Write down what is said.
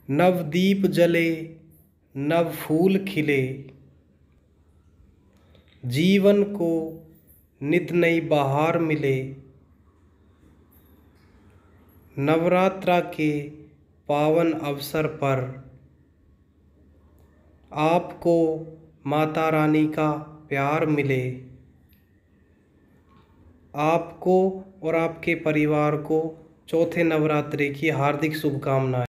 नवदीप जले, नव फूल खिले, जीवन को नित नई बहार मिले। नवरात्रा के पावन अवसर पर आपको माता रानी का प्यार मिले। आपको और आपके परिवार को चौथे नवरात्रि की हार्दिक शुभकामनाएं।